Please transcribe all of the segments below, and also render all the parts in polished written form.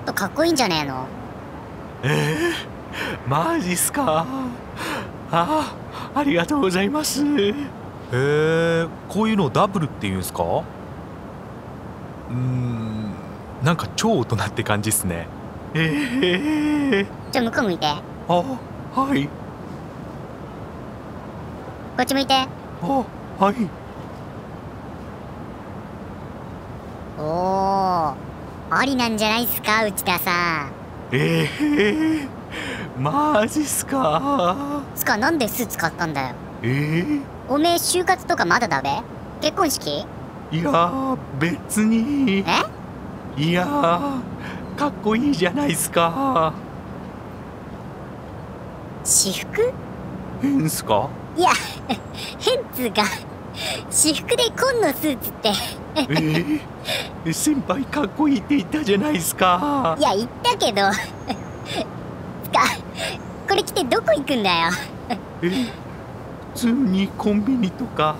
とかっこいいんじゃねえの？ マジっすか。ありがとうございます。 こういうのダブルって言うんすか？なんか超大人って感じっすね。 ちょ、向こう向いて。 はい。 こっち向いて。 はい。 おー、ありなんじゃないっすか、内田さん。 マジっすか。 つか、なんでスーツ買ったんだよ。 おおめえ就活とかまだだべ？結婚式？ いやー、別に。いやー、かっこいいじゃないっすか。 私服？ 変っすか？ いや変つうか、私服で紺のスーツって先輩かっこいいって言ったじゃないっすか。 いや、言ったけどつか、これ着てどこ行くんだよ普通にコンビニとか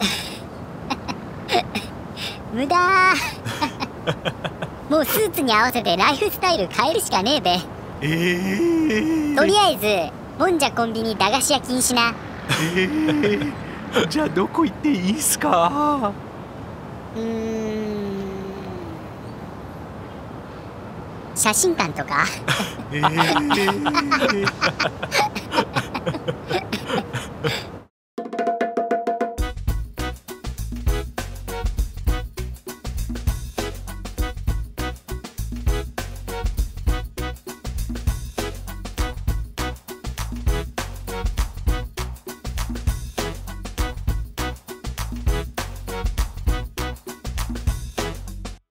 無駄もうスーツに合わせてライフスタイル変えるしかねえべ。とりあえずもんじゃコンビニ駄菓子屋禁止な。 じゃあどこ行っていいっすか？ 写真館とか